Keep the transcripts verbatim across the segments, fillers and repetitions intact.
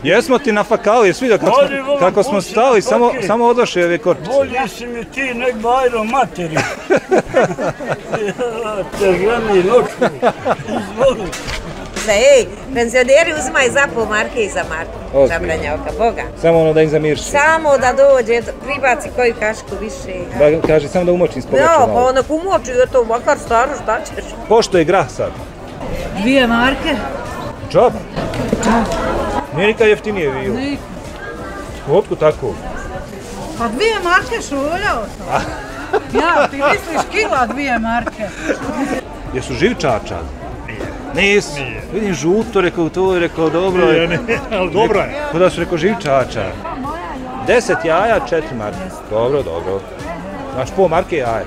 Jesmo ti na fakali, jesi vidio kako smo, kako smo stali, samo, samo odošli ove korpice. Bolji si mi ti nek Bajro materi. Te ženi noću, izvoli. Ej, penzioneri uzimaju za pol marke i za marku. Zabranjavka, Boga. Samo ono da im zamirši. Samo da dođe, pribaci koju kašku više. Da kaže, samo da umočim s pogačom. No, pa onak umoči, je to makar staro, šta ćeš? Pošto je grah sad? Dvije marke. Džaba? Nije nikad jeftinije bilo. Nikad. Otkud tako? Pa dvije marke šuljao sam. Ja, ti misliš kila dvije marke. Jesu živčača? Nisu. Vidim žuto, rekao to, rekao dobro je. Ali dobro je. Kada su rekao živčača. Deset jaja, četiri marke. Dobro, dobro. Znaš, pol marke jaja.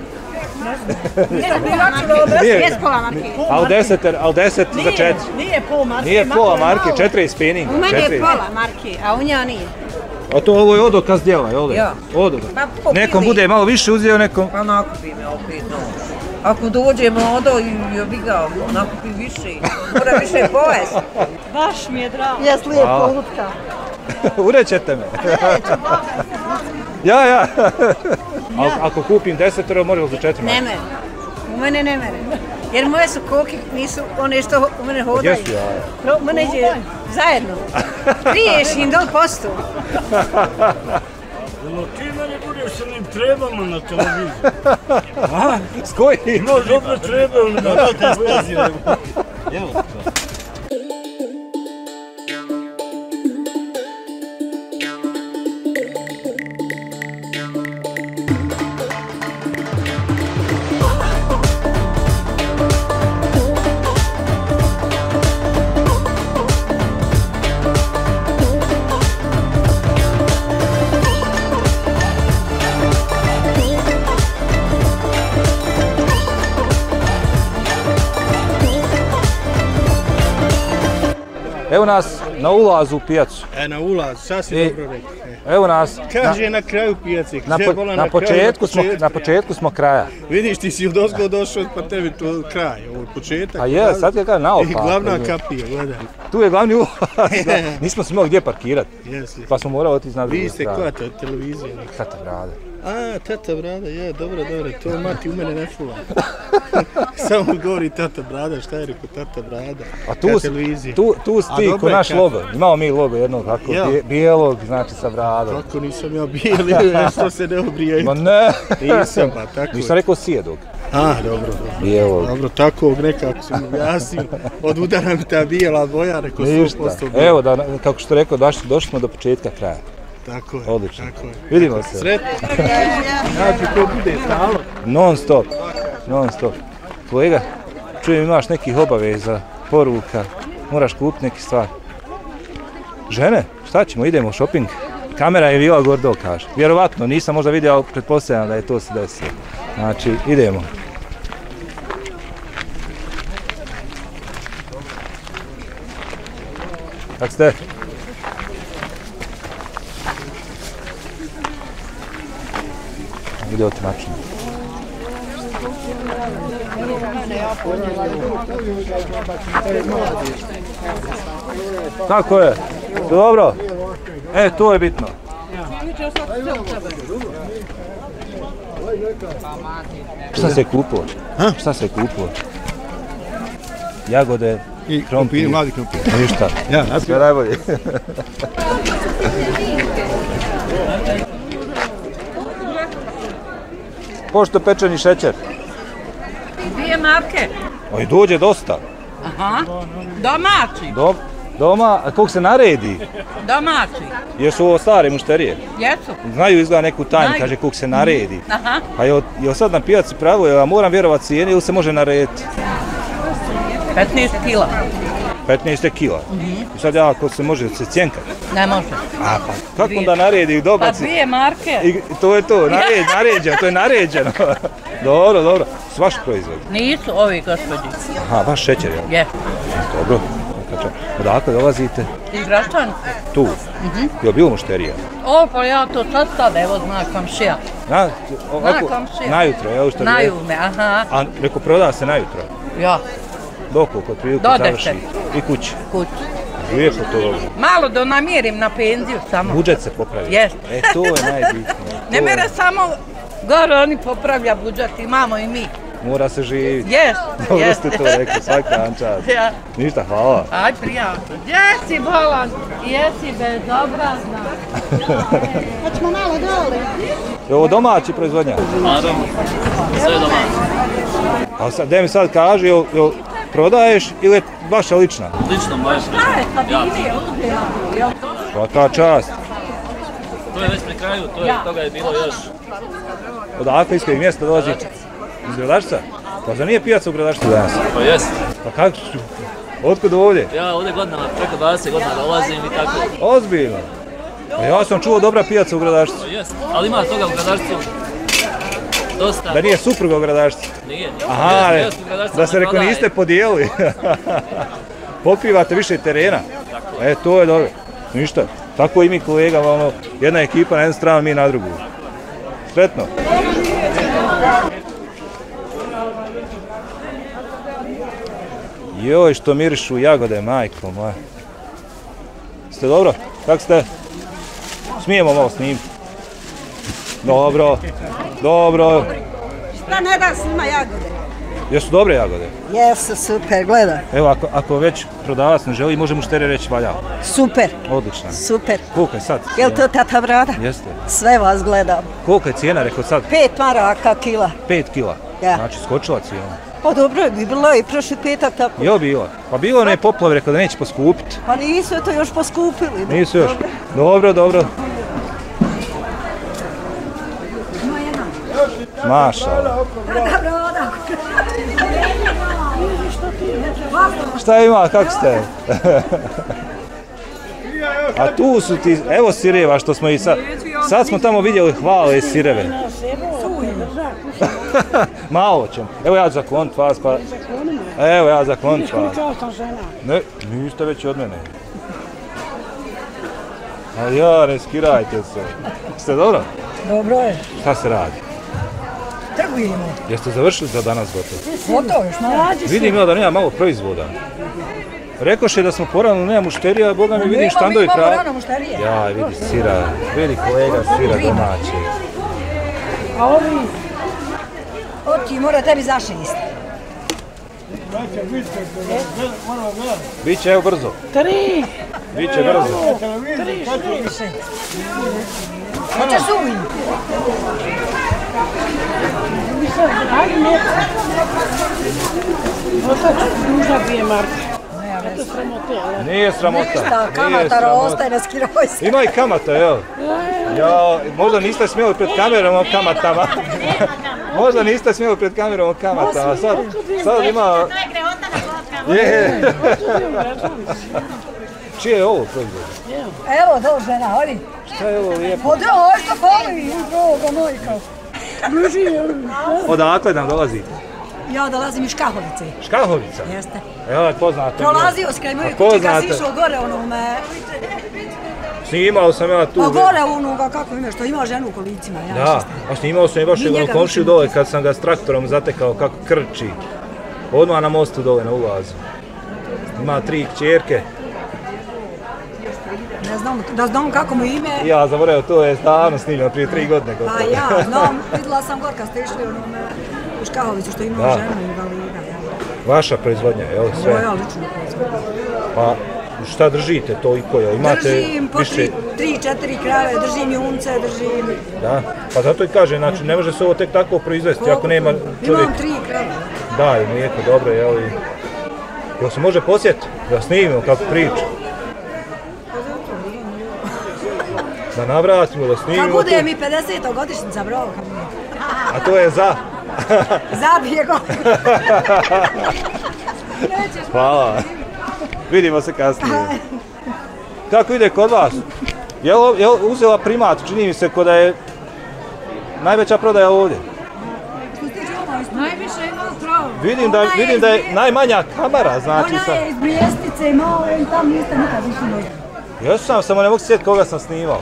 Jes pola marke. Ali deset, ali deset za četiri. Nije pol marke. Nije pola marke, četiri je spinning. U mene je pola marke, a u njega nije. A to ovo je odokaz djela, jel? Ja. Odokaz. Nekom bude malo više uzeo, nekom... Pa nakupi me opet, no. Ako dođe mlado i obigao, nakupi više. Mora više pojesti. Baš mi je drago. Jes lijepo lutka. Urećete me. Ja, ja. Ako kupim desetero, može li za četiri marke? Ne mere. U mene ne mere. Jer moje su koke, nisu one što u mene hodaju. Jesu jaja. U mene iđe zajedno. Priješ im dol postu. No ti meni budeš sa onim trebama na televiziji. S koji? No, dobro treba na televiziji. Evo to. Evo nas na ulazu u pijacu. E, na ulaz, sasvim dobro rekao. Evo nas... Kaže na kraju pijaci. Na, po, na, početku smo, na početku smo kraja. Vidiš, ti si odozgo došao, pa tebi to kraj, ovo je početak. A je, sad je kada naopako. I glavna kapija, gledaj. Tu je glavni ulaz, nismo se mogli gdje parkirati. Yes, yes. Pa smo morali otići na drugu Vi ste stranu. koja to, televizija? Tata Brada. A, Tata Brada, je, dobro, dobro, to mati u mene ne fula. Samo govori Tata Brada, šta je rekao Tata Brada? A tu, tu, tu si ti ko naš logo, imamo mi logo jednog kako, bije, bijelog, znači sa bradom. Kako nisam ja bijeli, što se ne obrijaju? Ma ne! Nisam, pa tako. Nisam rekao sjedog. A, dobro, dobro. Bijelog. Dobro, takvog nekako sam objasnio, od udara mi ta bijela boja, rekao sto posto bijela. Evo, da, kako što rekao, došli, došli smo do početka kraja. Tako je, odlično. Tako je. Vidimo se. Sretno. Znači, to bude stalo. Non stop, non stop. Kolega, čujem imaš nekih obaveza, poruka, moraš kupiti neki stvar. Žene, šta ćemo, idemo u shopping. Kamera je bila gordo, kaže. Vjerovatno, nisam možda vidio, ali pretpostavljam da je to se desilo. Znači, idemo. Kako ste? Ide otimačno. Tako je. Dobro. E, to je bitno. Šta se kupilo? Šta se kupilo? Jagode, krompir. Mladi krompir. Ništa. Ja, sve najbolje. Pošto pečeni šećer? Dvije marke. Oj, dođe dosta. Aha, domaći. Do, doma, a koliko se naredi? Domaći. Jesu ovo stare mušterije? Jesu. Znaju izgleda neku tajnu, kaže koliko se naredi. Aha. Pa je, je sad na pijaci pravo, ja moram vjerovati cijeni ili se može narediti? petnaest kila. petnaest kila. Mm-hmm. I sad ja, ako se može se cjenkati? Ne može. A pa, kako dvije. Onda naredi i dobaci? Pa dvije marke. I to je to, naređeno, naređeno, to je naređeno. Dobro, dobro. Su vaši proizvodi? Nisu ovi gospođi. Aha, vaš šećer, jel? Je. Dobro. Odakle dolazite? Iz Gračanice. Tu? Mm-hmm. Je li bilo mušterija? O, pa ja to sad sad, evo zna komšija. Na, zna komšija. Najutro, evo što je? Naju me, aha. A neko proda se najutro? Ja. Doko, kod prilike završi? I kući? Kući. Lijepo to. Malo da namirim na penziju samo. Budžet se popravi. Jest. E, to je najbitnije. Ne To je- mere samo gore oni popravlja budžet, imamo i mi. Mora se živjeti. Jest, Dobro jest. ste to rekli, svaki dan čast. Ja. Ništa, hvala. Aj, prijatno. Gdje si bolan? Jesi bezobrazna. Hoćemo malo dole. Je ovo domaći proizvodnja? Naravno, sve domaće. A sad, gdje mi sad kaži, jel, jel prodaješ ili je vaša lična? Lično moje proizvodnje. Ja. Svaka čast. To je već pri kraju, to je, toga je bilo još. Odakle iz kojeg mjesta dolazi? Iz Gradašca? Pa zar nije pijaca u Gradašcu danas? Pa jest. Pa kako? Otkud ovdje? Ja ovdje godinama, preko dvadeset godina dolazim i tako. Ozbiljno. Pa ja sam čuo dobra pijaca u Gradašcu. Pa jest. Ali ima toga u Gradašcu dosta. Da nije supruga u Gradašcu? Nije, nije. Aha, Jest, ne, jest u Gradašcu, da se ne reko prodaje. niste podijelili. Pokrivate više terena. E, to je dobro. Ništa. Tako i mi kolega, ono, jedna ekipa na jednu stranu, mi na drugu. Sretno. Joj, što mirišu jagode, majko moja. Ste dobro? Kako ste? Smijemo malo snimiti. Dobro, dobro. Šta ne da snima jagode? Jesu dobre jagode? Jesu, super, gledaj. Evo, ako, ako već prodavac ne želi, može mušterija reći valja. Super, Odlično. super. Koliko je sad? Jel to tata Brada? Jeste. Sve vas gledam. Koliko je cijena, rekao sad? Pet maraka kila. Pet kila. Ja. Znači, skočila cijena. Pa dobro, bi bilo i prošli petak tako. Jo, bilo. Pa bilo one poplave, rekao da neće poskupiti. Pa nisu to još poskupili. ne? Nisu još. Dobro, dobro. Maša. Šta ima, kako ste? A tu su ti, evo sireva što smo i sad, sad smo tamo vidjeli hvale sireve. Malo ćemo. Evo ja zaklonit vas pa... Evo ja zaklonit vas. Ne, niste već od mene. A ja, ne skirajte se. Ste dobro? Dobro je, Šta se radi? trgujemo. Jeste završili za danas gotovo? Gotovo još malo. Vidim ja da nema malo proizvoda. Rekoše da smo porano, nema mušterija, a boga mi vidim štandovi Imamo kraj. rano mušterije. Ja, vidi sira, vidi kolega sira domaći. A ovi... Oči, mora tebi zašest. Biće evo brzo, Tri, biće brzo. tri, šest, šest. Hoćeš uvijek? Ajde, ne. Otač, možda dvije marke. Eto sramote, ali... Nije sramota. Ništa, nije kamata sramota. ostaje, ne skiroj se. Ima i kamata, jel? Ja, možda niste smjeli pred kamerom o kamatama. Možda niste smjeli pred kamerom o kamatama. Sad, sad ima... Je. Čije je ovo proizvod? Evo, do žena, odi. Šta je ovo lijepo? Ode, oj što boli, droga mojka. Bliži, Odakle nam dolazi? ja dolazim iz Škahovice. Škahovica? Jeste. Evo, poznate. Prolazio s kraj moje A kuće kad si poznate. išao gore onome, Snimao sam ja tu. pa gore onoga kako ime, što ima ženu u kolicima. Ja Da, a snimao sam i baš Mi jednog njega komšiju vidimo. dole kad sam ga s traktorom zatekao kako krči. Odmah na mostu dole na ulazu. Ima tri kćerke. Ne znam, da znam kako mu ime. Ja zaboravio, to je davno snimljeno, prije tri godine. Pa gotovo. ja, znam, vidjela sam gore kad ste išli onome u Škahovicu što ima Da. ženu invalida. Ja. Vaša proizvodnja, jel sve? Moja lično proizvodnja. Pa šta držite toliko, jel imate Držim po više? tri, tri, četiri krave, držim junce, držim... Da, pa zato i kaže, znači ne može se ovo tek tako proizvesti ako nema čovjek. Imam tri krave. Da, i mlijeko dobro, jel? i- Jel se može posjetiti da snimimo kako priča? Da navratimo, da snimimo. Kad bude tu. mi pedeseta godišnjica, bro, kad bude. A to je za. Zabije go. Hvala. Vidimo se kasnije. Kako ide kod vas? Jel, jel uzela primat, čini mi se ko da je najveća prodaja ovdje? Najviše ima pravo. Vidim da, Ona je vidim da je iz- najmanja kamera, znači Ona sa... je iz Brijestice i malo i tam niste nikad išli dođe. Jesu sam, samo ne mogu sjetiti koga sam snimao.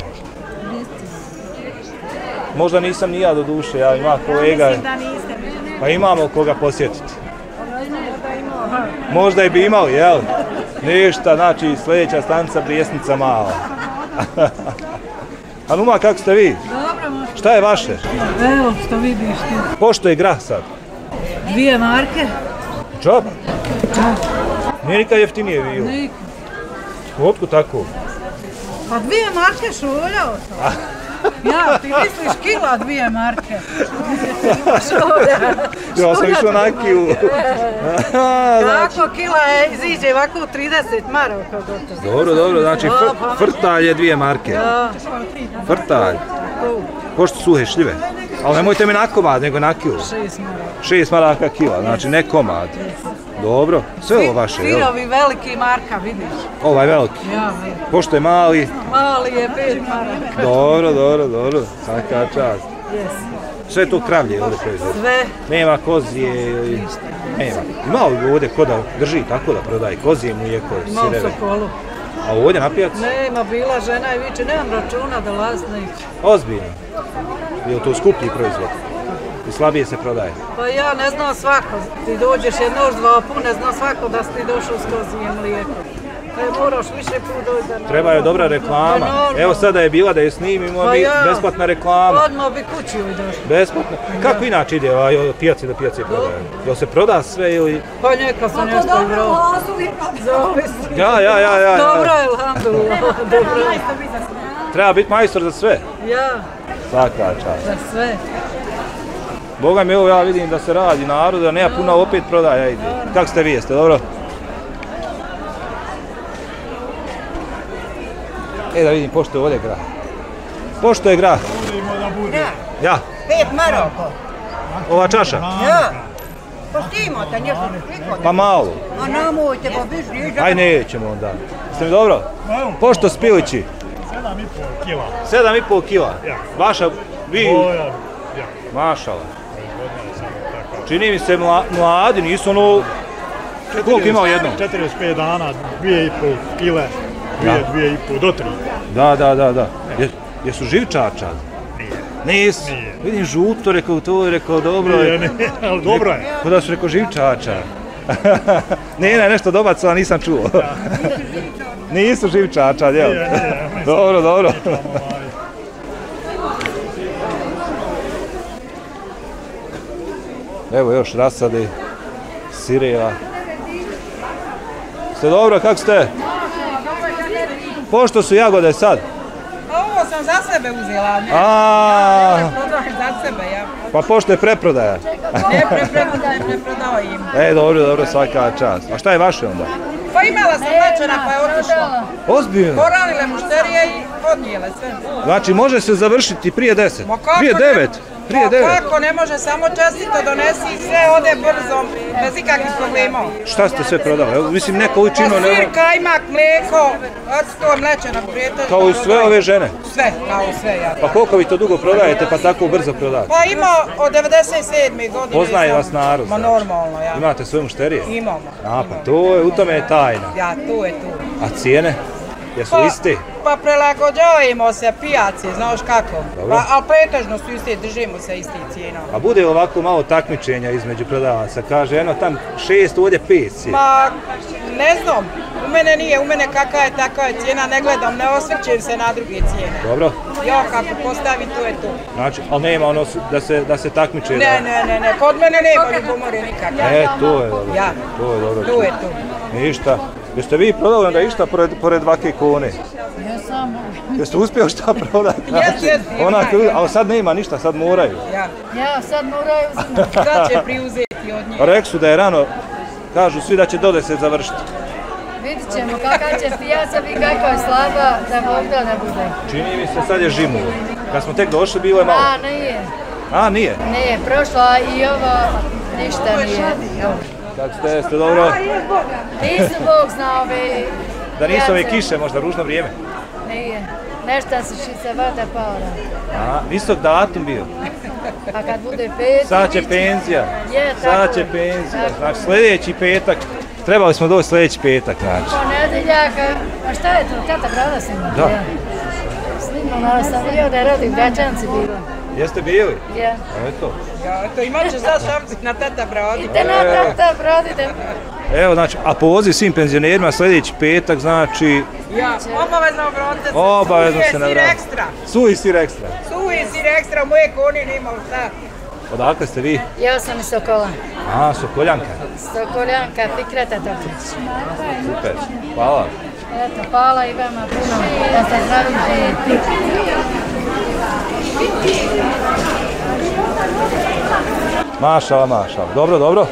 Možda nisam ni ja do duše, ja ima kolega. Da niste. Pa imamo koga posjetiti. Možda i bi imali, jel? Ništa, znači sljedeća stanica Brijesnica Mala. Hanuma, kako ste vi? Dobro, možete. Šta je vaše? Evo što vidiš ti. Pošto je grah sad? Dvije marke. Džaba? Nije nikad jeftinije bilo. Nikad. Otkud tako? Pa dvije marke šuljao sam. Ja, ti misliš kila dvije marke. Ja sam išao na kilu. Tako kila je, iziđe ovako trideset maraka gotovo. Dobro, dobro, znači fr, frtalj je dvije marke. Ja. Frtalj. Pošto suhe šljive. Ali nemojte mi na komad, nego na kilu. Šest maraka. Šest maraka kila, znači ne komad. Dobro, sve ovo vaše, jel? Sirovi veliki marka, vidiš. Ovaj veliki. Ja, veliki. Pošto je mali. Mali je pet maraka. Dobro, dobro, dobro. Svaka čast. Yes. Sve to kravlje ovdje proizvodi. Sve. Nema kozije ili... Nema. Ima li ovdje ko da drži tako da prodaje kozije, mlijeko, Ima u sireve? Sokolu. A ovdje na pijacu? Nema, bila žena i viče, nemam računa da last neće. Ozbiljno. Je li to skuplji proizvod? I slabije se prodaje? Pa ja ne znam svako, ti dođeš jednož dva put, ne znam svako da si ti došao s kozijem mlijekom. E, moraš više put doći da... Treba je dobra reklama. Evo sada je bila da je snimimo, Pa mi ja. besplatna reklama. Odmah bi kući uvijek došli. Besplatno. Kako inače ide ovaj, od pijace do pijace prodaje? Jel se proda sve ili... Pa neka se nešto i vrlo. Zavisi. Ja, ja, ja, ja. Dobro je, alhamdulillah, dobro je. Treba biti majstor za sve. Ja, Svaka čast. za sve. Boga mi, evo ja vidim da se radi narod, da nema puno opet prodaja ide. Kako ste vi, jeste, dobro? E da vidim, pošto je ovdje grah. Pošto je grah? Ja. Pet maroko. Ova čaša? Ja. Pa što imate nešto slikati? Pa malo. A namojte, pa viš niža. Aj nećemo onda. Jeste mi dobro? Pošto spilići? Sedam i pol kila. Sedam i pol kila? Ja. Vaša, vi... Moja, ja. Mašala. Čini mi se mla, mladi, nisu ono... Koliko imao jednom? četrdeset pet dana, dvije i pol kile, dvije, Da. dvije i pol, do tri. Da, da, da, da. Je, jesu živčača? Nije. Nisu. Nije. Vidim žuto, rekao to, rekao dobro je. Nije, nije, ali dobro je. Ko da su rekao živčača. Ne, ne, nešto dobacova nisam čuo. Nisu živčača, jel? Nije, nije. Dobro, dobro. Evo još rasade, sireva. Ste dobro, kako ste? Pošto su jagode sad? Ovo sam za sebe uzela, ne. A, Ja prodajem za sebe, ja. pa pošto je preprodaja. Ne preprodajem, ne prodajem. E, dobro, dobro, svaka čast. A šta je vaše onda? Pa imala sam večera pa je otišla. Ozbiljno. Poranile mušterije i odnijele sve. Znači može se završiti prije deset? Ma kako Prije ne- devet? Prije Ma devet? kako ne može, samo čestito donesi i sve ode brzo, bez ikakvih problema. Šta ste sve prodali? Evo, mislim, ne količinu, Pa ne... sir, kajmak, mleko, octo, mlečena prijetežna. Kao i sve ove žene. Sve, kao sve, ja. Pa koliko vi to dugo prodajete, pa tako brzo prodajete? Pa ima od devedeset sedme godine. Poznaje sam- vas narod, Ma znači. normalno, ja. Imate svoje mušterije? Imamo. A, pa to je, u tome je tajna. Ja, tu je tu. A cijene? Jesu Pa, iste? pa prilagođavamo se pijaci, znaš kako. Dobro. Pa, ali pretežno su iste, držimo se istih cijena. A bude ovako malo takmičenja između prodavaca? Kaže, eno tam šest, ovdje pet cijena. Ma, ne znam, u mene nije, u mene kakva je, takva je cijena, ne gledam, ne osvrćem se na druge cijene. Dobro? Ja kako postavim, to je to. Znači, ali nema ono s- da se, da se takmiče? Ne, ne, ne, ne, kod mene nema ljubomore nikakve. E, to je dobro. Ja. To je dobro. Tu je tu. Ništa. Jeste vi prodali onda išta pored, pored vake kone? Jesam. Jeste uspjeli šta prodati? Jes, jes, ima, Onako, ima. ali sad nema ništa, sad moraju. Ja, Ja sad moraju uzeti. sad će priuzeti od njih. Rekli su da je rano, kažu svi da će do deset završiti. Vidit ćemo kakva će pijaca biti, kakva je slaba, da Bog da ne bude. Čini mi se sad je žimu. Kad smo tek došli bilo je malo. A, nije. A, nije. Nije, prošla i ovo, ništa nije. Evo. Kako ste, jeste dobro? Nisu Bog zna ove... Da nisu ove pijace. kiše, možda ružno vrijeme. Nije. Nešta se šice vada paora. A, visok datum bio. A kad bude pet... Sad će penzija. Je, tako Sad će je. penzija. Tako. Znači sljedeći petak. Trebali smo doći sljedeći petak, znači. Ponedeljak, a šta je to? Tata brada snima? Da. Ja. Snimala sam bio da je rodi u Gračanci bila. Jeste bili? Ja. A eto. Ja, to imat će sad šamci na tata brodi. Idite na tata, brodite. Evo, znači, a poziv svim penzionerima sljedeći petak, znači... Ja, obavezno obratite se. Obavezno se Suvi je navrati. sir ekstra. Suvi sir ekstra. Suvi je sir ekstra, moje koni nema šta. Odakle ste vi? Ja sam iz Sokola. A, Sokoljanka. Sokoljanka, Fikreta Toplić. Super, hvala. Eto, hvala i vama puno da ste zdravi živjeti. Mašala, mašala. Dobro, dobro.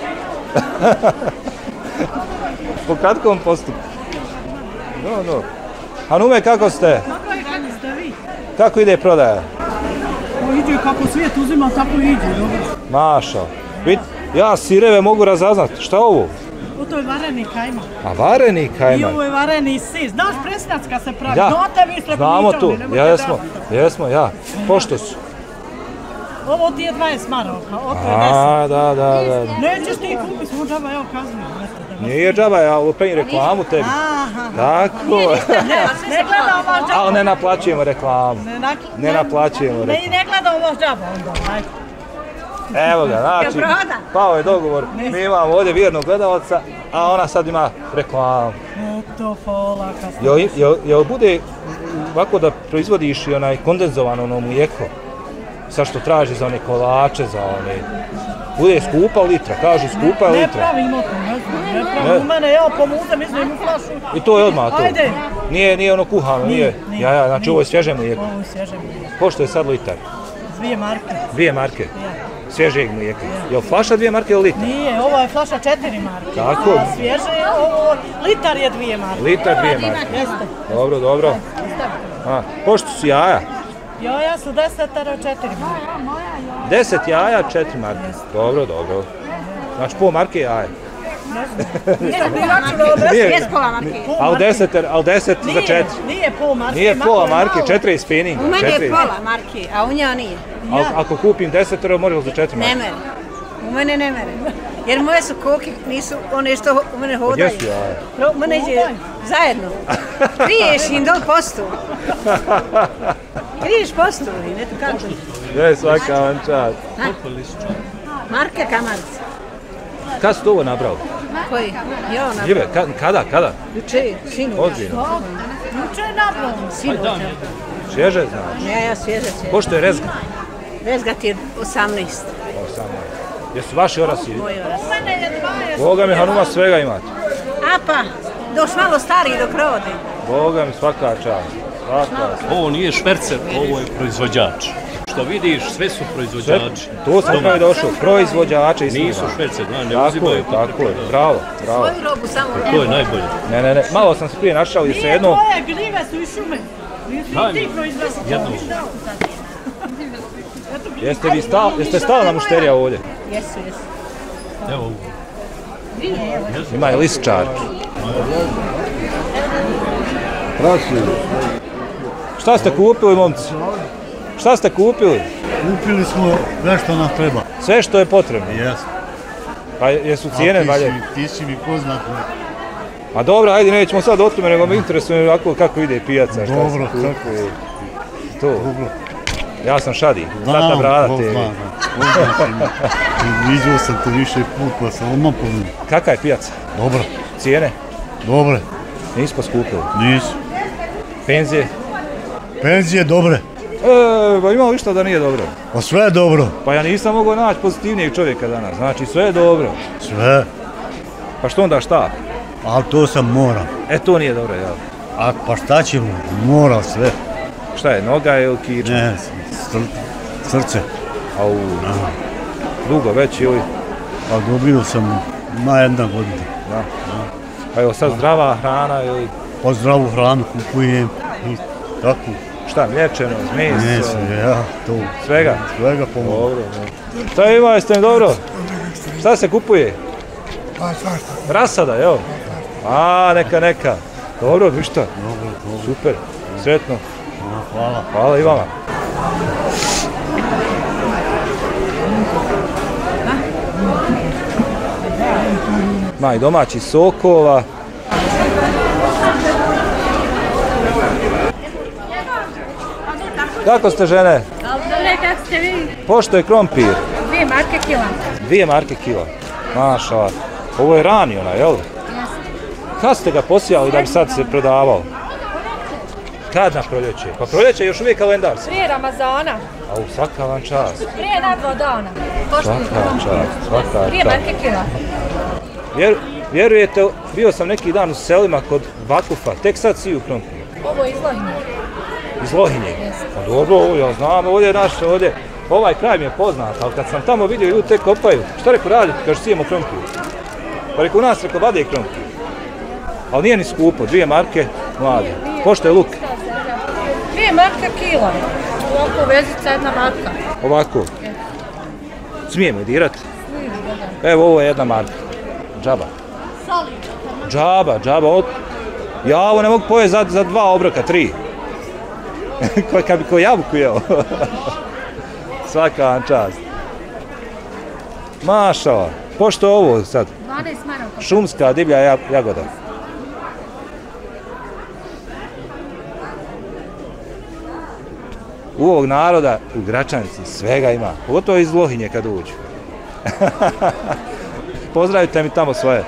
Po kratkom postupku. No, no. Hanume, kako ste? Kako ide prodaja? Iđe kako svijet uzima, tako i iđe, dobro. Mašala. Vid, ja sireve mogu razaznati. Šta je ovo? O, to je vareni kajmak. A vareni kajmak? I ovo je vareni sir. Znaš presnac kad se pravi? Ja, Znate vi ste znamo tu, jesmo, jesmo, ja. Pošto su? Ovo ti je dvadeset maraka, ovo je A, deset. da, da, da. Nećeš ti kupiti, smo džaba, evo kaznu. Nije džaba, ja lupim reklamu tebi. Tako. Ne gledamo vaš džaba. Ali ne naplaćujemo reklamu. Ne naplaćujemo Ne, reklamu. ne gledamo vaš džaba onda, ajde. Evo ga, znači, pao je dogovor. Mi imamo ovdje vjernog gledalca, a ona sad ima reklamu. Eto, fola, kad ste... Jel, jel, jel bude ovako da proizvodiš i onaj kondenzovano ono mlijeko? Sad što traži za one kolače, za one... Bude skupa litra, kažu skupa je Ne litra. pravimo to, ne znam, ne pravimo. U mene, ja pomuzem, izvijem u flašu. I to je odmah to? Ajde. Nije, nije ono kuhano, nije? Nije, Ja, ja, znači nije. ovo je svježe mlijeko. Ovo je svježe mlijeko. Pošto je sad litar? Dvije marke. Dvije marke? Svježeg mlijeka. Jel flaša dvije marke ili litar? Nije, ovo je flaša četiri marke. Tako? A svježe je ovo, litar je dvije marke. Litar dvije marke. Jeste. Dobro, dobro. A, pošto su jaja? Jaja su desetero četiri marke. Deset jaja, četiri marke. Dobro, dobro. Znači pol marke jaja. Jes pola marke. Al deset, al deset za četiri. Nije pol marke. Nije pola marke, četiri je spinninga. U mene je pola marke, a u njega nije. Al, ako kupim desetero, može za četiri marke? Ne mere. U mene ne mere. Jer moje su koke, nisu one što u mene hodaju. Gdje su jaja? Pro- U mene iđe zajedno. Kriješ im dol postu. Kriješ postu, ne tu kako. Gdje je svaka vam čast? Marke kamarice. Kad su to ovo nabrali? Koji? Jo, na... Ljive, ka, kada, kada? Juče, sinu. Ozbiljno. Juče je nabrano. Sinu. Svježe znaš? Ja, ja svježe svježe. Pošto je rezga? Rezga ti je osamnaest. osamnaest. Jesu vaši orasi? Moji orasi. U mene je dvadeset. Boga mi, Hanuma, svega imate. A pa, doš malo stariji do provode. Boga mi, svaka čast. Svaka čast. Ovo nije švercer, ovo je proizvođač. Što vidiš, sve su proizvođači. Tu sam upravo došao, proizvođače i Nisu švercer, ne, ne tako uzimaju. je, tako je, bravo, bravo. Svoju robu samo To je najbolje. Ne, ne, ne, malo sam se prije našao i se Nije jedno... tvoje, gljive su iz šume. Nisi ti proizvesti. Jedno. Jeste vi stal, jeste stalna mušterija ovdje? Jesu, jesu. Evo ovo. Ima i lisičarki. Šta ste kupili, momci? Šta ste kupili? Kupili smo sve što nam treba. Sve što je potrebno. Jesmo. Pa jesu cijene valje? Ti si mi poznat. A dobro, ajde, nećemo sad o tome, nego me interesuje kako, kako ide pijaca. Šta Dobro, se kupuje. kako je. To. Dobro. Ja sam Šadi, Znam, Tata Brada Bog te. zna, znam. Viđao sam te više put, pa sam odmah pomenuo. Kakva je pijaca? Dobro, Cijene? dobre, Nismo poskupili. nisu. Penzije? Penzije dobre, E, pa ima li šta da nije dobro? pa sve je dobro, Pa ja nisam mogao naći pozitivnijeg čovjeka danas, znači sve je dobro. sve. Pa što onda šta? Ali to sam moram. E, to nije dobro, jel? A pa šta ćemo, mora sve. Šta je, noga ili kiča? Ne, sr- srce. Au, dugo već ili? Pa dobio sam na jedna godina. Da. Pa evo sad zdrava hrana ili Pa zdravu hranu kupujem i tako. šta, mlječeno, meso? Meso, ja, to. Svega? Svega pomogu. Dobro, dobro. Šta ima, jeste mi dobro? Šta se kupuje? Pa svašta. Rasada, jel? A, neka, neka. Dobro, ništa. Dobro, dobro. Super, sretno. Hvala. Hvala i vama. Ma i domaći sokova. Kako ste žene? Dobre, kako ste vi? Pošto je krompir? Dvije marke kila. Dvije marke kila. Maša, ovo je rani ona, jel? Kad ste ga posijali da bi sad se prodavao? Kad na proljeće? Pa proljeće je još uvijek kalendarski. Prije Ramazana. A u svaka vam čast. Prije na dva dana. Svaka čast, svaka čast. Prije marke kila. Vjer, vjerujete, bio sam neki dan u selima kod Vakufa, tek sad siju krompir. Ovo je iz Lohinje. Iz Lohinje? Pa dobro, ja znam, ovdje je naše, ovdje, ovaj kraj mi je poznat, ali kad sam tamo vidio ljudi tek kopaju, šta reku raditi, kaže sijemo krompir. Pa reku u nas reko vade krompir. Ali nije ni skupo, dvije marke, mlade. Pošto je luk? Dvije marke kila. Ovako vezica jedna marka. Ovako? Smijemo dirat? Evo, ovo je jedna marka. Džaba. Džaba, džaba. Od... Ja ovo ne mogu pojeti za, za dva obroka, tri. Kad bi ko jabuku jeo. Svaka vam čast. Mašala. Pošto je ovo sad? dvanaest maraka. Šumska divlja jagoda. U ovog naroda u Gračanici svega ima, pogotovo iz Lohinje kad uđu. Pozdravite mi tamo svoje.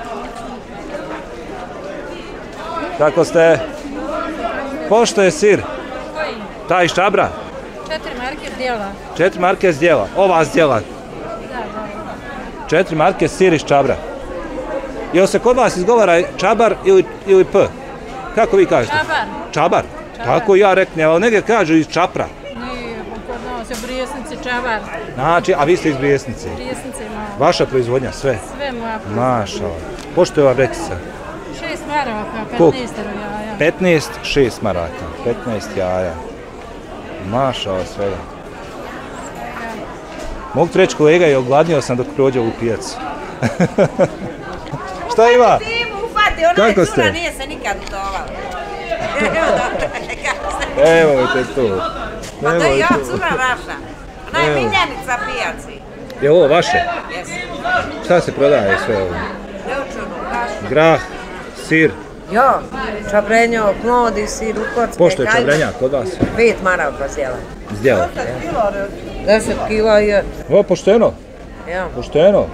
Kako ste? Pošto je sir? Koji? Taj iz Čabra? Četiri marke zdjela. Četiri marke zdjela. Ova zdjela. Da, da. Četiri marke sir iz Čabra. Jel se kod vas izgovara Čabar ili, ili P? Kako vi kažete? Čabar. Čabar? Čabar. Tako ja reknem, ali negdje kažu iz Čapra. Nije, kod nas je Brijesnici Čabar. Znači, a vi ste iz Brijesnice? Brijesnice ima. Vaša proizvodnja, sve? Sve moja proizvodnja. Mašala. Pošto je ova vrećica? Šest maraka, Koliko? petnaest jaja. petnaest, šest maraka. petnaest jaja. Mašala svega. Mogu ti reći kolega i ogladnio sam dok prođe ovu pijacu. Šta ima? Ufati, ona je Kako cura, ste? nije se nikad utovala. Evo te tu. Pa to Evo je ja tu. cura vaša. Ona je Evo. miljenica pijaci. Je ovo vaše? Jesi. Šta se prodaje sve ovo? Neučeno, kašu. Grah, sir. Jo, čabrenjo, plodi, sir, ukocke. Pošto je čabrenjak kod vas? Pet maraka sjela. Zdjela. Deset kila je. Ovo pošteno? Ja. Pošteno?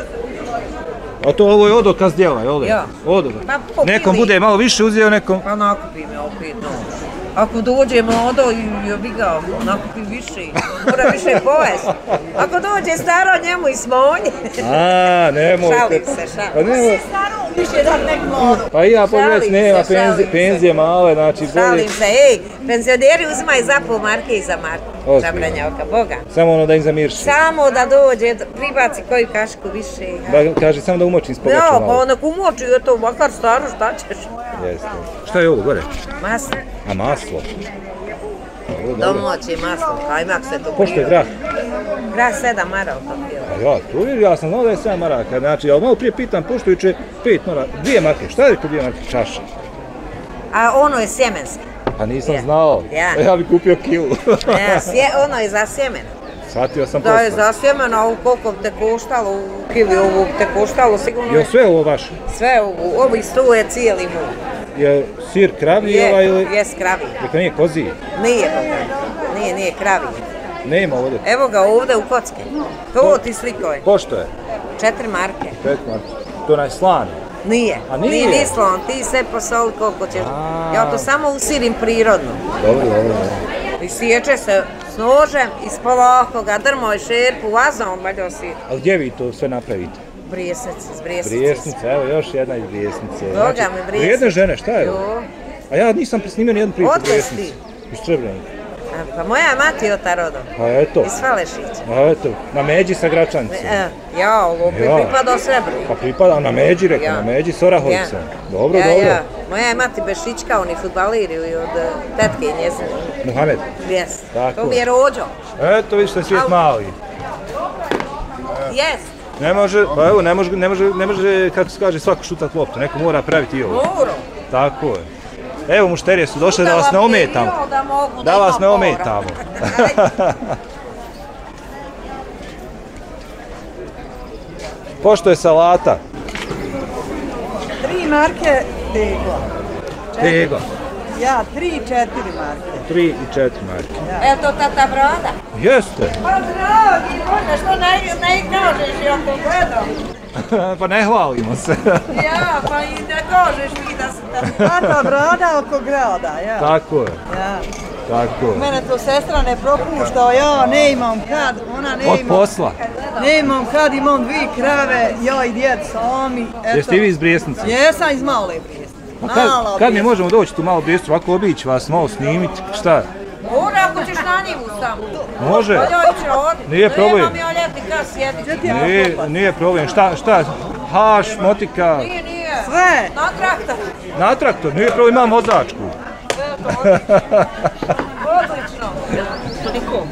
A to ovo je odokaz djela, jel da? Ja. Odokaz. Pa po Nekom kili. bude malo više uzeo, nekom... Pa nakupi me opet noć. Ako dođemo odo i obiga, nakupi više, mora više pojesti. Ako dođe staro, njemu i smonji. A, nemojte. Šalim se, šalim. Pa nemoj. Više da nek moru. Pa i ja pogledaj, Šalim nema se, šalim penzije, se. penzije male, znači bolje. Šalim se, ej, penzioneri uzimaju za pol marke i za marku. Ozbiljno. Čabrenjavka, Boga. Samo ono da im zamirši. Samo da dođe, pribaci koju kašku više. Da, kaže, samo da umočim s pogačom Ja, pa malo. onak umoči je to, makar staro, šta ćeš? Jeste. Šta je ovo gore? Maslo. A maslo? Dobro, dobro. Domaće maslo, kajmak se to Pošto je grah? Grah sedam maraka kilo. A ja, tu vidim, ja sam znao da je sedam maraka, znači, ali malo prije pitam, poštujuće pet maraka, dvije marke, šta je rekao dvije marke? Čaša. A ono je sjemenski. Pa nisam Ja. znao, Ja. ja bi kupio kilu. Ne, sje, ono je za sjemen. Shvatio sam Da je posle. za sjemen, a ovo koliko bi te koštalo, u kili ovo bi te koštalo, sigurno Je je sve ovo vaše? sve ovo, ovi sto je cijeli mu. Je sir kravlji ovaj Je, ili... je skravi. Neka nije koziji? Nije, Boga. Nije, nije kravi. Nema ovdje. Evo ga ovdje u kocke. To ti sliko je. Pošto je? Četiri marke. Pet marke. To je onaj slan. Nije. A nije? Nije ni slon, ti sve posoli koliko ćeš. A. Ja to samo usirim prirodno. Dobro, dobro, dobro. I sječe se s nožem, ispolako ga drmo i šerpu, vazom valjda si A gdje vi to sve napravite? brijesnici, iz brijesnici. Brijesnica, evo još jedna iz Brijesnice. Boga mi, Brijesnica. Vrijedne žene, šta je ovo? Jo. A ja nisam presnimio nijednu priču o Odakle Brijesnici. si? Iz Črevljenika. A, pa moja mati je od rodom. Pa eto. Iz Falešića. A eto, na međi sa Gračanicom. E, ja, ovo bi Ja. pripadao Srebru. Pa pripada na međi, rekao, Ja. na međi s Orahovicom. Ja. Dobro, ja, dobro. Ja. Moja je mati Bešićka, oni futbaleri i od eh, tetke i njezine. Muhamed. Jes. Tako. To mi je rođo. Eto, vidiš da je svijet Au. mali. Jes. Ne može, pa evo, ne može, ne može, ne može, kako se kaže, svako šutat loptu. Neko mora praviti i ovo. Moro. Tako je. Evo, mušterije su došle da vas ne ometamo. Da, mogu, Da vas ne imam ometamo. Pošto je salata? Tri marke tego. Tego. Ja, tri, četiri marke. tri i četiri marke. E to tata brada? Jeste. Pa dragi, možda što ne, ne kažeš i ako gledam. Pa ne hvalimo se. Ja, pa i ne kažeš mi da se tata brada oko grada, ja. Tako je. Ja. Tako je. Mene to sestra ne propušta, ja ne imam kad, ona ne ima... Od posla? Ne imam kad, imam dvije krave, ja i djed sami. Jeste i vi iz Brijesnice? Jesam iz Male Brijesnice. Kad, kad mi možemo doći tu malo Brijestru, ovako obići vas, malo snimiti, šta? Mora ako ćeš na njivu samo. Može. Nije problem. Nemam ja ljeti kad sjediti. Nije, nije problem. Šta, šta? Haš, motika? Nije, nije. Sve. Na traktor. Na traktor? Nije problem, imam vozačku. Odlično. Nikom.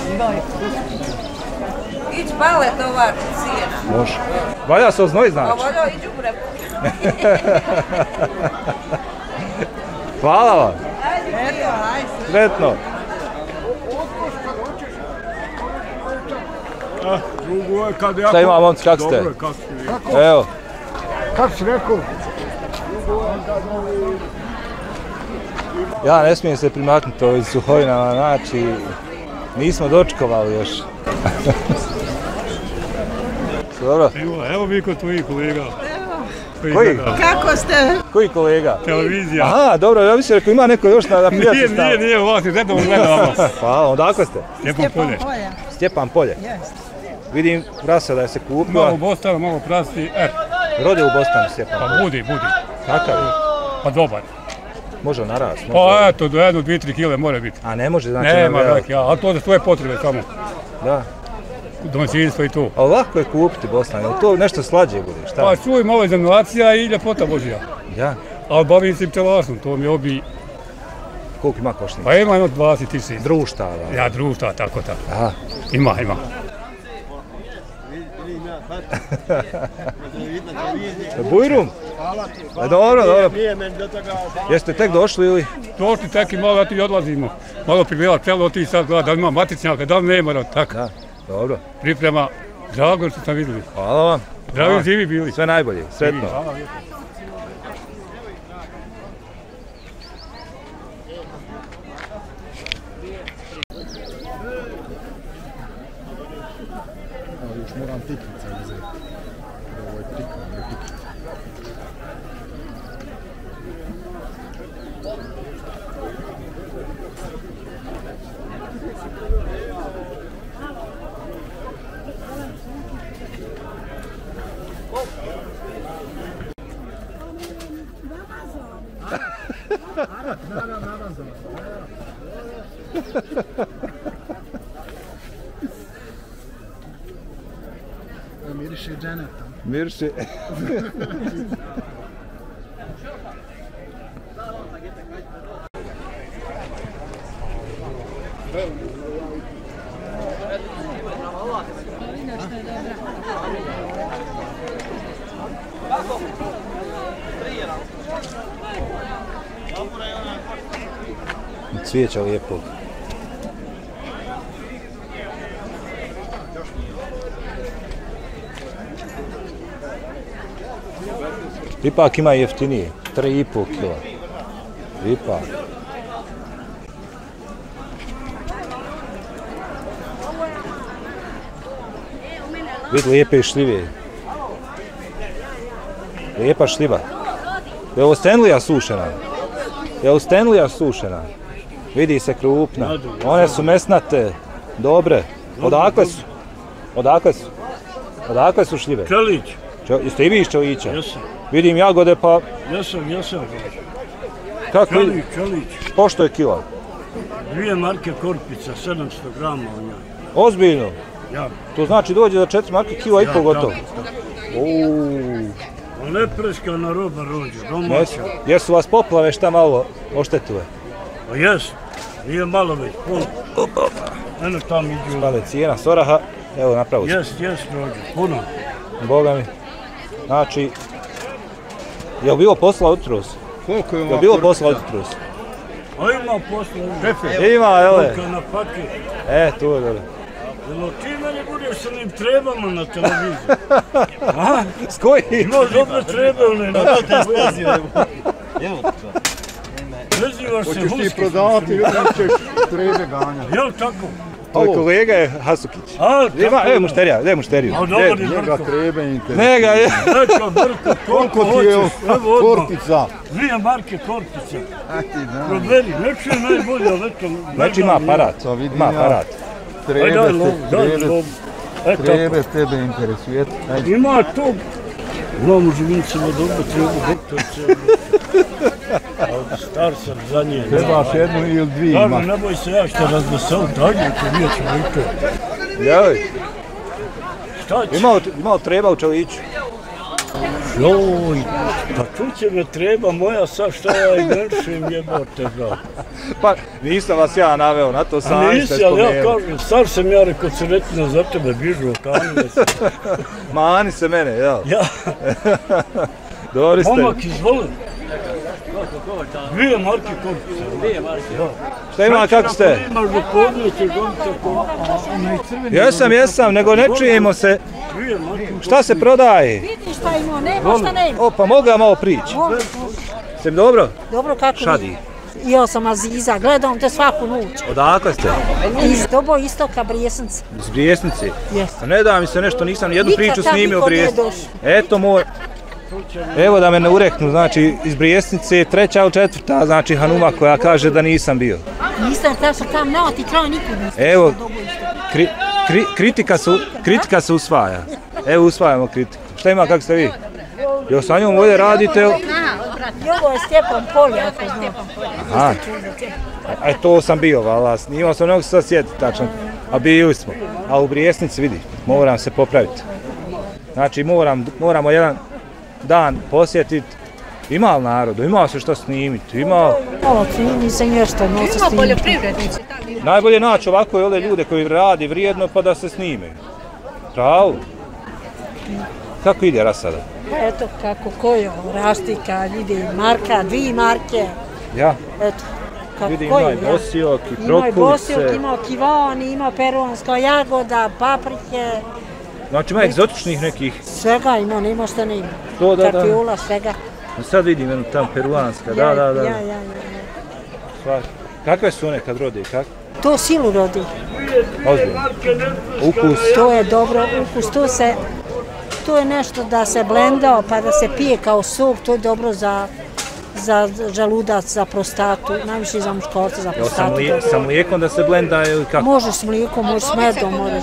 Ić pale tovar cijena. Može. Valja se oznoj znači. A valja iđu u repu. Hvala vam. Eto, ajde. Sretno. Šta ima, momci, kako ste? Evo. Kako si rekao? Ja ne smijem se primaknuti ovim suhojinama, znači nismo dočkovali još. Dobro. Evo mi kod tvojih kolega. Koji? Kako ste? Koji kolega? Televizija. Aha, dobro, ja mislim da ima neko još na prijatelj Nije, stavu. nije, nije, ovak se redom gledamo. Hvala, odakle ste? Stjepan Polje. Stjepan Polje. Vidim prasa da je se kupila. Malo u Bostanu, malo prasti, er. Rodi u Bostanu Stjepan Polje. Pa budi, budi. Kakav je? Pa dobar. Može narast. Pa eto, do jednu, dvije, tri kile mora biti. A ne može, znači... Nema, veliki, ja, ali to za svoje potrebe samo. Da. Domaćinstvo i to. A lako je kupiti Bostan, je li to nešto slađe bude, šta? Pa čuj, malo je zemljacija i ljepota Božja. Ja. Ali bavim se i pčelarstvom, to mi obi... Koliko ima košnica? Pa ima jedno dvadeset tisuća. Društava? Ja, društava, tako, tako. Aha. Ima, ima. Bujrum? E, dobro, dobro. Jeste tek došli ili? Došli tek i malo, ja ti odlazimo. Malo prigledati pčelo, ti sad gleda da li ima maticnjaka, da li nema, tako. Da, dobro. Priprema, drago što sam vidjeli. Hvala vam. Zdravi živi bili. Sve najbolje, sretno. Hvala. Još moram tikvica uzeti. Ovo je pika, ne pikit. Miriše dženeta. Miriše. Cvijeća lijepog. Ipak ima jeftinije, tri i pol kila. Ipak. Vidi lijepe šljive. Lijepa šljiva. Je ovo Stanleya sušena? Je ovo Stanleya sušena? Vidi se krupna. One su mesnate, dobre. Odakle su? Odakle su? Odakle su šljive? Čelić. Jeste i vi iz Čelića? Jesam. Vidim jagode pa... Jesam, jesam. Kako Čelić, vidi? Čelić. Pošto je kila? Dvije marke korpica, sedamsto grama u njoj. Ozbiljno? Ja. To znači dođe za četiri marke kila i pol gotovo? Uuuu. Ne preskana roba rođa, domaća. Jesu vas poplave šta malo oštetile? Pa jes, nije malo već, puno. Eno tam iđu. Spale cijena soraha, evo napravo. Jes, jes rođa, puno. Boga mi. Znači, je li bilo posla od jutros? Koliko je Je li bilo posla od jutros? A ima posla. Šefe. Ima, jele. Koliko na paket. E, tu je dobro. Jel ti meni budeš sa njim trebama na televiziji? Aha? S koji? Ima dobre trebelne na televiziji. Evo to. Prezivaš se Hoćeš ti Huskić. prodavati ili ćeš trebe ganjati? Jel tako? To je kolega je Hasukić. Ima, evo mušterija, gdje je mušteriju? Njega trebe interesuje. Njega je. Eto, Brko, koliko ti je kortica? Dvije marke kortica. Proberi, neće je najbolje, ali eto... Znači ima aparat, ima aparat. Trebe tebe interesuje. Ima to... Znam u živincima dobro treba doktorce. Star sam za nje. Trebaš jednu ili dvije ima. Kažem, ne boj se ja što razveseliti, ajde, to nije ćemo i to. Joj. Šta će? Imao treba u Čeliću. Joj, pa tu će me treba moja sad šta ja i gršim jebote ga. Pa nisam vas ja naveo, na to sami ste Nisi, ali ja spomenuli. kažem, star sam ja rekao sretno za tebe bižu, kanile se. Mani se mene, jel? Ja. Dobri ste. Momak, izvolim. Dvije marke korpice. Dvije marke. Šta ima, kako ste? Imaš do podne, ćeš dobiti ako... Jesam, jesam, nego ne čujemo se. Šta se prodaje? Vidi šta ima, nema šta nema. O, pa mogu ja malo prići? Ste mi dobro? Dobro, kako Šadi. Ja sam Aziza, gledam te svaku noć. Odakle ste? Iz Dobo istoka Brijesnice. Iz Brijesnice? Jes. Ne da mi se nešto, nisam nijednu Nikad priču tam snimio o niko nije Brijesnici. Eto moj... Evo da me ne ureknu, znači iz Brijesnice treća ili četvrta, znači Hanuma koja kaže da nisam bio. Nisam, te sam tam nema ti kraj nikud nisam. Evo, kri, kri, kritika, se, kritika se usvaja. Evo usvajamo kritiku. Šta ima, kako ste vi? Jo, sa njom ovdje radite? Ovo je Stjepan Polja, ako znam. Aha. A to sam bio, vala, snimao sam, nego se sad sjetiti tačno. A bili smo. A u Brijesnici, vidi, moram se popraviti. Znači, moram, moramo jedan dan posjetiti. Ima li narodu, ima se što snimiti, ima... Ovo, nisam nešto, no se snimiti. Ima poljoprivrednici. Najbolje naći ovako ovdje ljude koji radi vrijedno pa da se snime. Pravo. Kako ide rasada? Eto kako koji ovo, raštika, vidi, marka, dvije marke. Ja? Eto, kako Vidi, koji, ima i ja. bosijok, i Ima i bosijok, prokulice. ima kivani, ima peruanska jagoda, paprike. Znači ima egzotičnih nekih. Svega ima, nema šta nema. To, da, da. Karpiola, svega. Sad vidim jednu tam peruanska, da, Ja, da, da. Ja, ja, ja. Sva- Kakve su one kad rode, kako? To silu rodi. Ozbiljno. Ukus. To je dobro, ukus, to se... To je nešto da se blendao pa da se pije kao sok, to je dobro za, za želudac, za prostatu, najviše za muškorca, za Jel sa, prostatu. mlije, sa mlijekom da se blenda ili kako? Možeš s mlijekom, možeš s medom, možeš.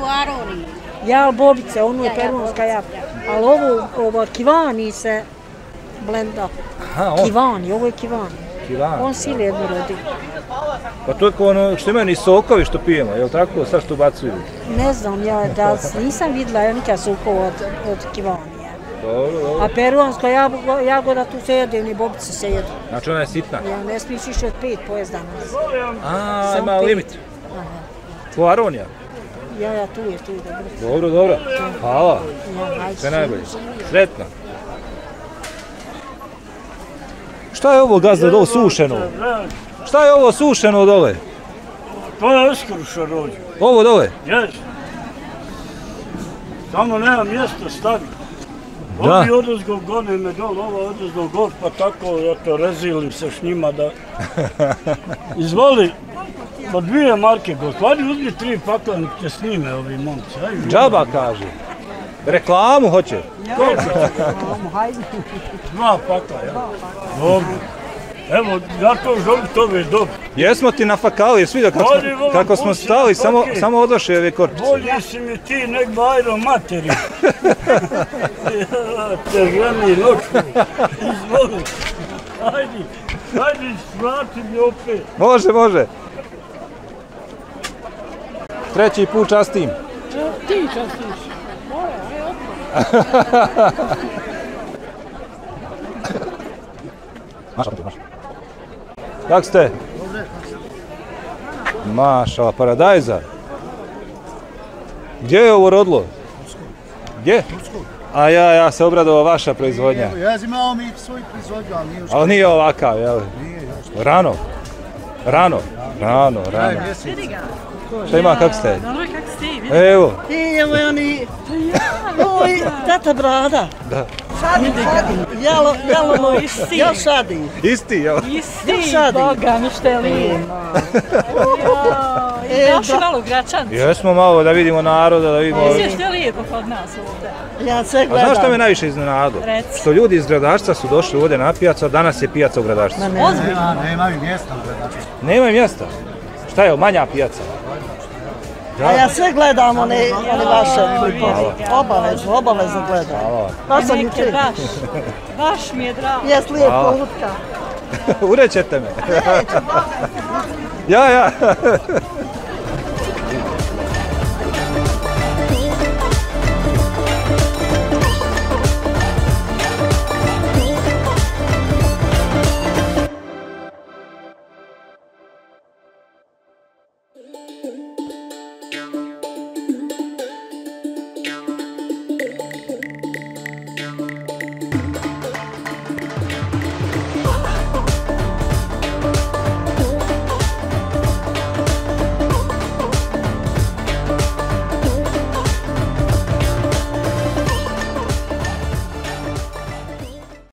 Ja, bobice, ono je peruanska jabuka, ali ovo, ovo kivani se blenda. Aha, on. Kivani, ovo je kivani. Kivani. On sili jedno rodi. Pa to je kao ono što imaju ni sokovi što pijemo, jel tako? Sad što bacuju. Ne znam, ja da nisam vidjela ja nikad sukova od, od kivanija. Dobro, dobro. A peruanska jagoda, jagoda tu se jede, ni bobice se jedu. Znači ona je sitna. Ja ne smiješ više od pet pojest danas. A, Samo ima pet. limit. Ko Aronija? Ja, ja, tu je, tu je, dobro. Dobro, dobro. Hvala. Ja, ajde. Sve najbolje. Sretno. Šta je ovo gazda dole sušeno? Šta je ovo sušeno dole? To je iskruša rođe. Ovo dole? Jes. Samo nema mjesta staviti. Da. Ovi odozgo gone me dole, ovo odozgo gor, pa tako, eto, rezilim se s njima da... Izvoli, po dvije marke gor, hvala uzmi tri pakla, nek te snime ovi momci. Ajde. Džaba kaže. Reklamu hoće. Dva pakla, ja. Dobro. Evo, ja to želim, to već dobro. Jesmo ti na fakali, svi da kako Bolje smo, volim kako smo kući, stali, samo, okej. samo odlaše ove korpice. Bolje si mi ti nek bajro materi. Ja, te ženi noću. Izvoli. Ajde, ajde, vrati mi opet. Može, može. Treći put častim. Ti častiš. Maša, maša. Kako ste? Mašala, paradajza. Gdje je ovo rodilo? Gdje? A ja, ja se obradovao vaša proizvodnja. Ja imao mi svoj proizvodnju, ali nije Ali nije ovakav, jel? Rano. Rano. Rano, rano. Šta ima, kako ste? Dobro, kako ste i vi? Evo. I evo je oni... Oj, tata Brada. Da. Šadi, šadi. Jelo, jelo, isti. još šadi. Isti, jel? Isti, Boga mi što je lijepo. E, Naši malo Gračanci. Jesmo malo da vidimo naroda, da vidimo... Sve što je lijepo kod nas ovdje. Ja sve A gledam. znaš što me najviše iznenadilo? Reci. Što ljudi iz Gradačca su došli ovdje na pijacu, a danas je pijaca u Gradačcu. Ozbiljno. Nema mi mjesta u Gradačcu. Nema mjesta. Šta je, manja pijaca? A ja sve gledam, one, one vaše klipove. Obavezno, obavezno gledam. Baš sam Neke jučer. baš. Baš mi je drago. Jes lijepo utka. Urećete me. Neću, Ja, ja.